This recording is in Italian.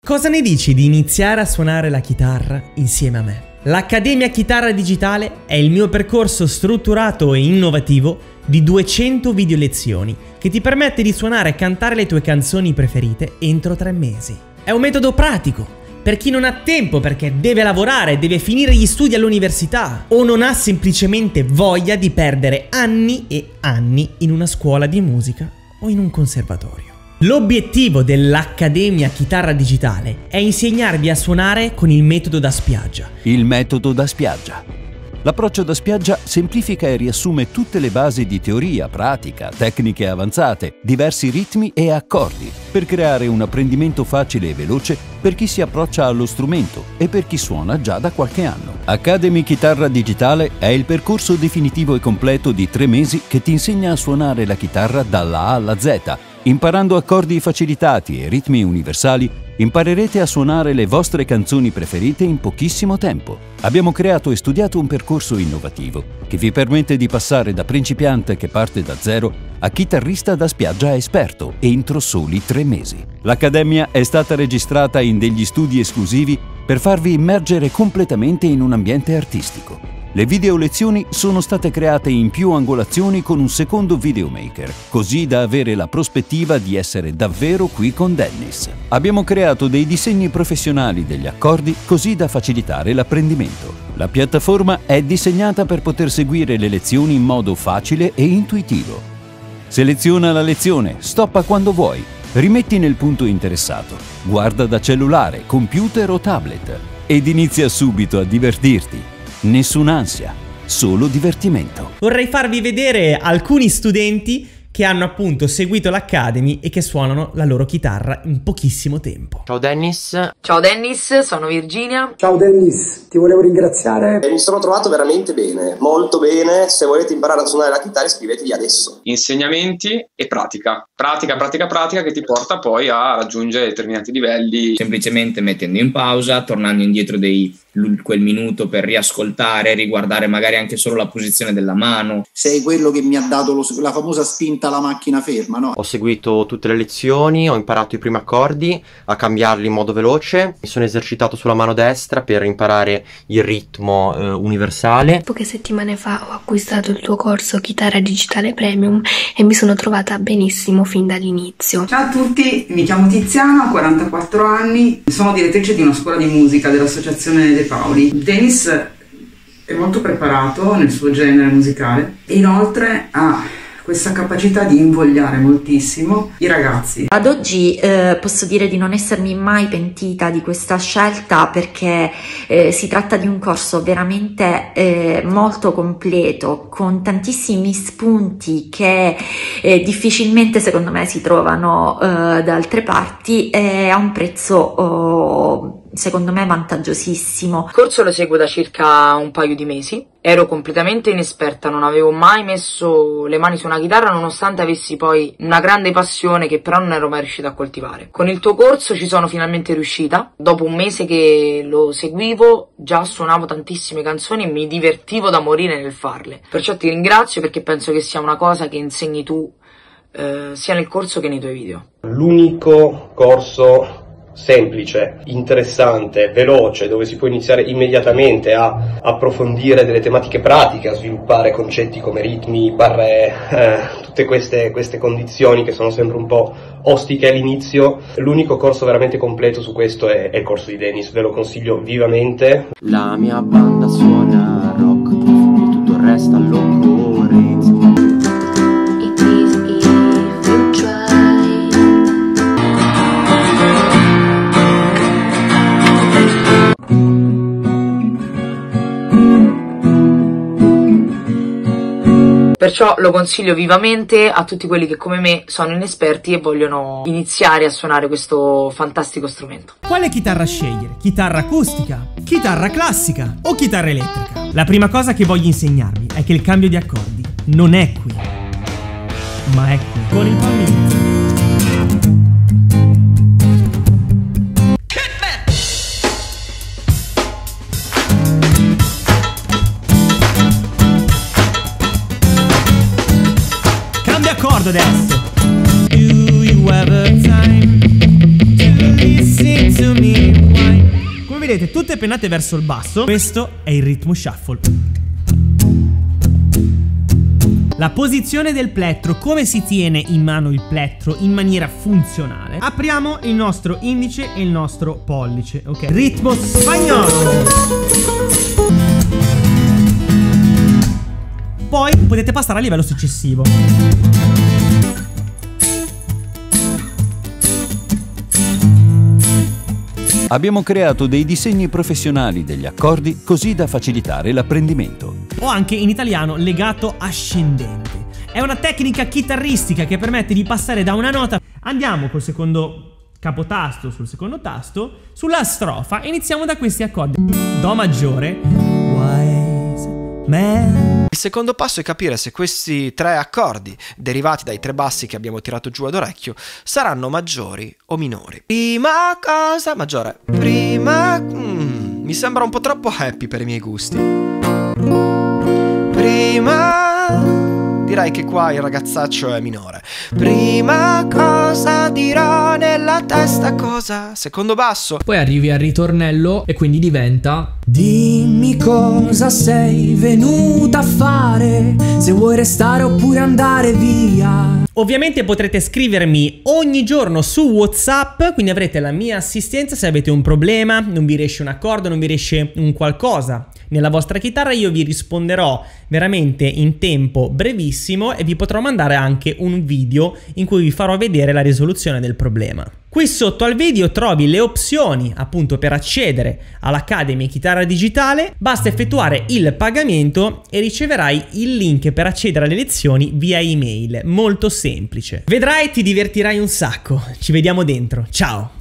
Cosa ne dici di iniziare a suonare la chitarra insieme a me? L'Accademia Chitarra Digitale è il mio percorso strutturato e innovativo di 200 video lezioni che ti permette di suonare e cantare le tue canzoni preferite entro 3 mesi. È un metodo pratico per chi non ha tempo perché deve lavorare, deve finire gli studi all'università o non ha semplicemente voglia di perdere anni e anni in una scuola di musica o in un conservatorio. L'obiettivo dell'Accademia Chitarra Digitale è insegnarvi a suonare con il metodo da spiaggia. Il metodo da spiaggia. L'approccio da spiaggia semplifica e riassume tutte le basi di teoria, pratica, tecniche avanzate, diversi ritmi e accordi, per creare un apprendimento facile e veloce per chi si approccia allo strumento e per chi suona già da qualche anno. Academy Chitarra Digitale è il percorso definitivo e completo di 3 mesi che ti insegna a suonare la chitarra dalla A alla Z. Imparando accordi facilitati e ritmi universali, imparerete a suonare le vostre canzoni preferite in pochissimo tempo. Abbiamo creato e studiato un percorso innovativo che vi permette di passare da principiante che parte da zero a chitarrista da spiaggia esperto entro soli 3 mesi. L'Accademia è stata registrata in degli studi esclusivi per farvi immergere completamente in un ambiente artistico. Le video lezioni sono state create in più angolazioni con un secondo videomaker, così da avere la prospettiva di essere davvero qui con Dennis. Abbiamo creato dei disegni professionali degli accordi così da facilitare l'apprendimento. La piattaforma è disegnata per poter seguire le lezioni in modo facile e intuitivo. Seleziona la lezione, stoppa quando vuoi, rimetti nel punto interessato, guarda da cellulare, computer o tablet ed inizia subito a divertirti. Nessun'ansia, solo divertimento. Vorrei farvi vedere alcuni studenti che hanno appunto seguito l'Academy e che suonano la loro chitarra in pochissimo tempo. Ciao Dennis. Ciao Dennis, sono Virginia. Ciao Dennis, ti volevo ringraziare. Mi sono trovato veramente bene, molto bene. Se volete imparare a suonare la chitarra iscrivetevi adesso. Insegnamenti e pratica che ti porta poi a raggiungere determinati livelli. Semplicemente mettendo in pausa, tornando indietro quel minuto per riascoltare, riguardare magari anche solo la posizione della mano. Sei quello che mi ha dato la famosa spinta alla macchina ferma, no? Ho seguito tutte le lezioni, ho imparato i primi accordi, a cambiarli in modo veloce, mi sono esercitato sulla mano destra per imparare il ritmo universale. Poche settimane fa ho acquistato il tuo corso Chitarra Digitale Premium e mi sono trovata benissimo fin dall'inizio. Ciao a tutti, mi chiamo Tiziana, ho 44 anni, sono direttrice di una scuola di musica dell'associazione De Paoli. Dennis è molto preparato nel suo genere musicale e inoltre ha questa capacità di invogliare moltissimo i ragazzi. Ad oggi posso dire di non essermi mai pentita di questa scelta perché si tratta di un corso veramente molto completo, con tantissimi spunti che difficilmente secondo me si trovano da altre parti e a un prezzo secondo me vantagiosissimo. Il corso lo seguo da circa un paio di mesi. Ero completamente inesperta, non avevo mai messo le mani su una chitarra nonostante avessi poi una grande passione che però non ero mai riuscita a coltivare. Con il tuo corso ci sono finalmente riuscita. Dopo un mese che lo seguivo già suonavo tantissime canzoni e mi divertivo da morire nel farle. Perciò ti ringrazio perché penso che sia una cosa che insegni tu sia nel corso che nei tuoi video. L'unico corso semplice, interessante, veloce, dove si può iniziare immediatamente a approfondire delle tematiche pratiche, a sviluppare concetti come ritmi, barre, tutte queste condizioni che sono sempre un po' ostiche all'inizio. L'unico corso veramente completo su questo è il corso di Dennis, ve lo consiglio vivamente. La mia banda suona rock e tutto il resto all'occorrenza. Perciò lo consiglio vivamente a tutti quelli che come me sono inesperti e vogliono iniziare a suonare questo fantastico strumento. Quale chitarra scegliere? Chitarra acustica, chitarra classica o chitarra elettrica? La prima cosa che voglio insegnarvi è che il cambio di accordi non è qui, ma è qui, con il palmino. Accordo adesso. Do you have a time to listen to me? vedete tutte pennate verso il basso. Questo è il ritmo shuffle. La posizione del plettro, come si tiene in mano il plettro in maniera funzionale. Apriamo il nostro indice e il nostro pollice, ok? Ritmo spagnolo. Poi potete passare al livello successivo. Abbiamo creato dei disegni professionali degli accordi così da facilitare l'apprendimento. O anche in italiano legato ascendente. È una tecnica chitarristica che permette di passare da una nota. Andiamo col secondo capotasto sul secondo tasto, sulla strofa, e iniziamo da questi accordi. Do maggiore, wise man. Il secondo passo è capire se questi 3 accordi, derivati dai 3 bassi che abbiamo tirato giù ad orecchio, saranno maggiori o minori. Prima cosa, maggiore. Prima... mi sembra un po' troppo happy per i miei gusti. Prima... direi che qua il ragazzaccio è minore. Prima cosa dirò nella testa cosa. Secondo basso. Poi arrivi al ritornello e quindi diventa: dimmi cosa sei venuta a fare, se vuoi restare oppure andare via. Ovviamente potrete scrivermi ogni giorno su WhatsApp, quindi avrete la mia assistenza se avete un problema, non vi riesce un accordo, non vi riesce un qualcosa nella vostra chitarra. Io vi risponderò veramente in tempo brevissimo e vi potrò mandare anche un video in cui vi farò vedere la risoluzione del problema. Qui sotto al video trovi le opzioni appunto per accedere all'Academy Chitarra Digitale. Basta effettuare il pagamento e riceverai il link per accedere alle lezioni via email. Molto semplice. Vedrai, ti divertirai un sacco. Ci vediamo dentro. Ciao!